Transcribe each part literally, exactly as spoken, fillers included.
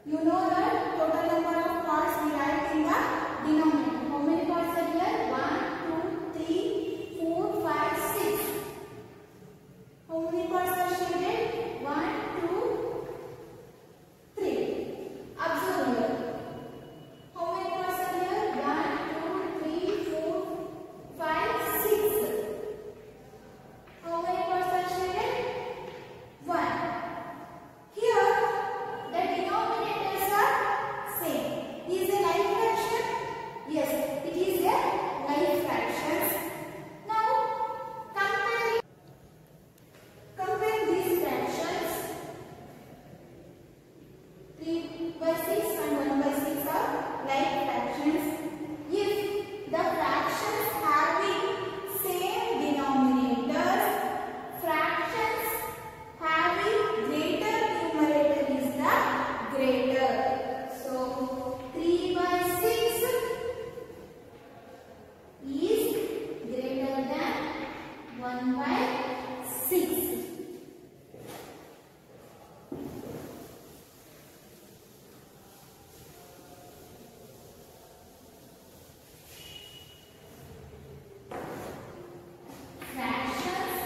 You know that total number of parts we write in the denominator. How many parts are here? one, two, three, four, five, six. How many parts are shaded? one, two, three. Observe here. How many parts are here? one, two, three, four, five, six. How many parts are shaded? one. Here, the denominators are same. Is a like fraction? Yes, it is a like fraction. Now, compare, compare these fractions. three by six and one by six are like fractions. If the fractions having same denominators, fractions having greater numerator is the greater. So, three by six is greater than one by six. Fractions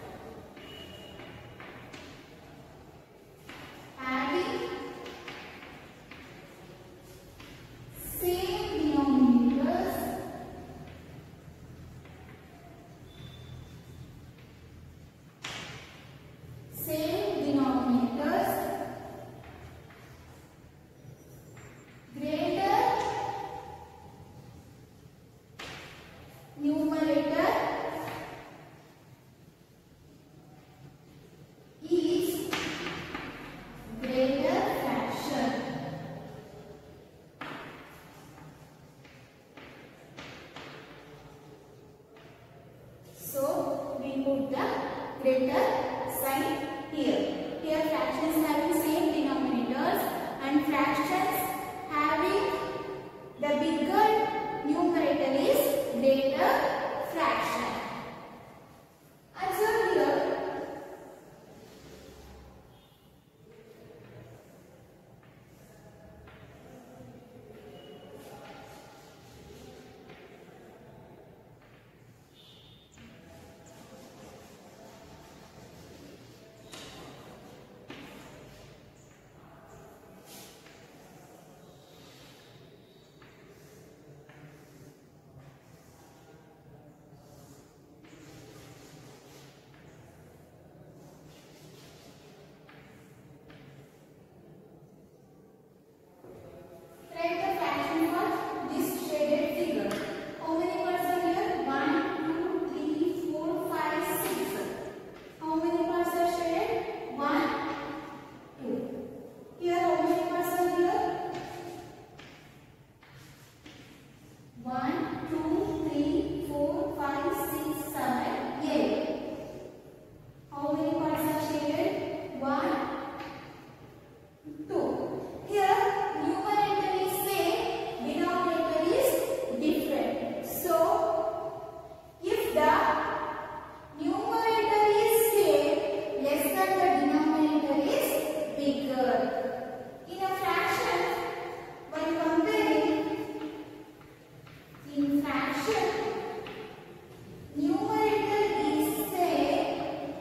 having same denominators, same denominators, greater numerator is greater fraction. So, we put the greater sign here. Here fractions having same denominators and fractions having the bigger numerator is greater fraction. Observe here. Write the fraction for this shaded figure. How many parts are here? one, two, three, four, five, six. How many parts are shaded? one, two. Here how many parts are here? one, two, three, four, five, six, seven, eight. How many parts are shaded? one, two. Here numerator is same, denominator is different. So, if the numerator is same, less than the denominator is bigger. In a fraction, when comparing in fraction, numerator is same,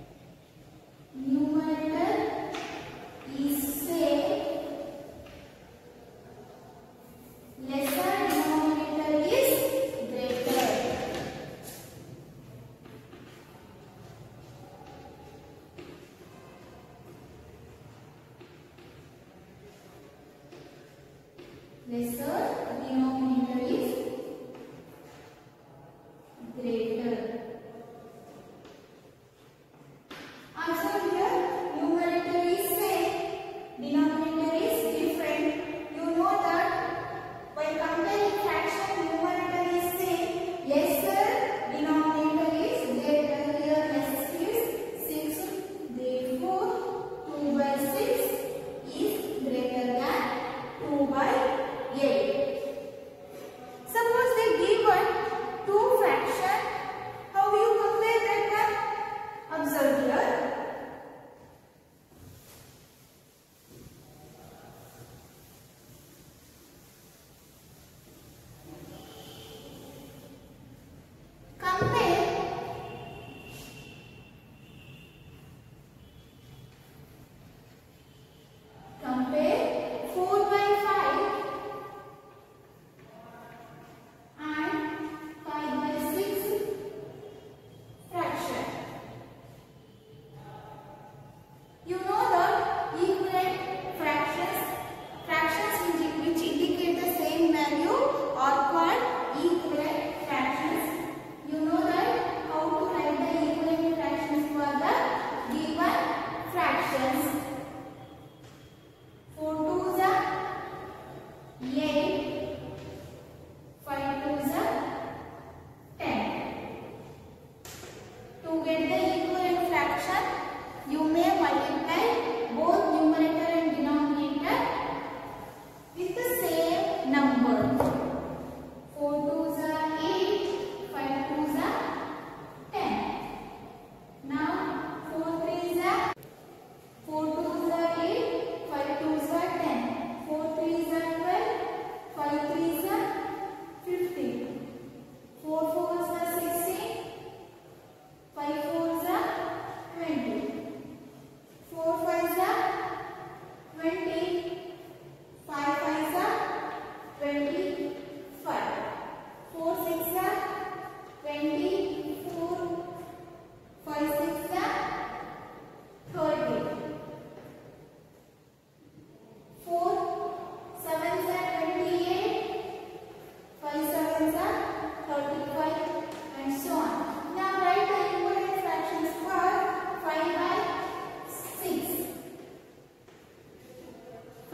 numerator is same, lesser denominator is greater. Lesser denominator is greater. Observe here, numerator is same, denominator is different. You know that when comparing fraction, numerator is same, lesser denominator is greater. Here less is six, therefore two by six is greater than two by eight.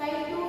Write two